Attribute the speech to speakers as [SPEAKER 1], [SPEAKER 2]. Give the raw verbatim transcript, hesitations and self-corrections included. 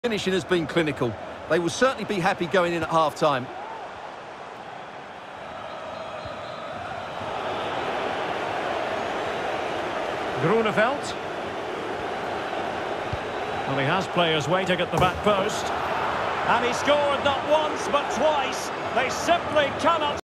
[SPEAKER 1] Finishing has been clinical. They will certainly be happy going in at half-time.
[SPEAKER 2] Groeneveld. Well, he has players waiting at the back post. And he scored not once, but twice. They simply cannot...